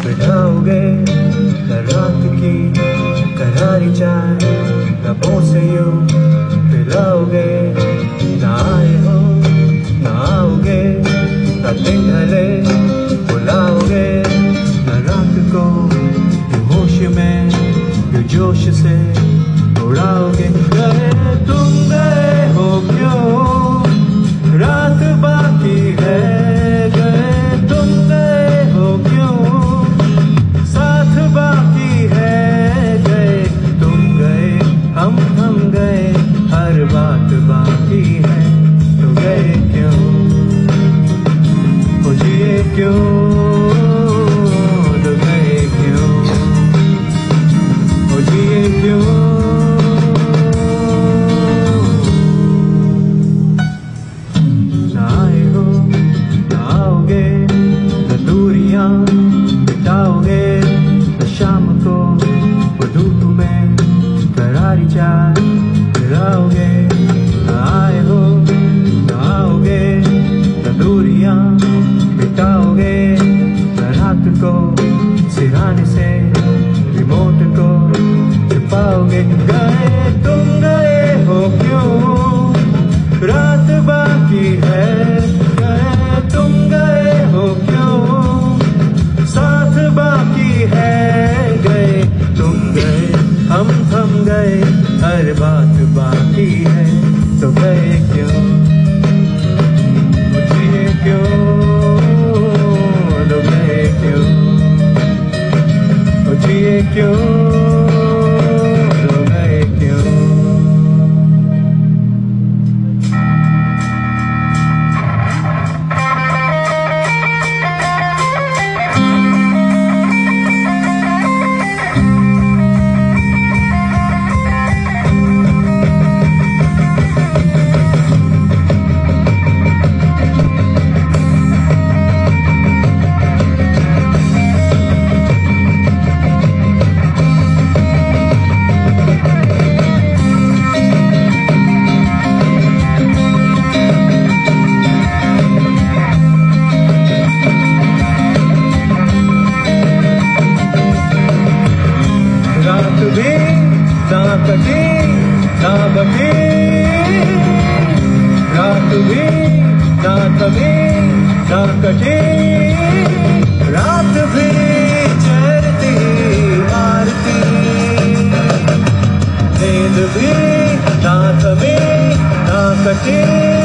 बिठाओगे रात की करारी चाय लबों से यूं पिलाओगे। ना आए हो ना आओगे ना दिन ढले बुलाओगे। ना रात को होश में यू जोश से उड़ाओगे। गए तुम गए हो क्यों रात बाकी है। गए तुम गए हो क्यों साथ बाकी है। गए तुम गए हम गए हर बात बाकी है। तो गए क्यों हो जिए क्यों तो गए क्यों हो जिए क्यों। ना आए हो ना आओगे न दूरियां बिताओगे। न शाम को वो धूप में करारी चाय पिलाओगे। ना आए हो ना आओगे न दूरियां बिताओगे। न रात को सिरहाने से रिमोट को छिपाओगे। गए तुम गए हो क्यों रात बाकी है। गए तुम गए हो क्यों साथ बाकी है। गए तुम गए हम गए हर बात बाकी है। तो गए क्यों मुझे क्यों तो गए क्यों मुझे क्यों तो गए क्यों। रात भी ना कटी ना बची। रात भी ना थमी ना कटी। रात भी चढ़ती आरती। नींद भी ना थमी ना कटी।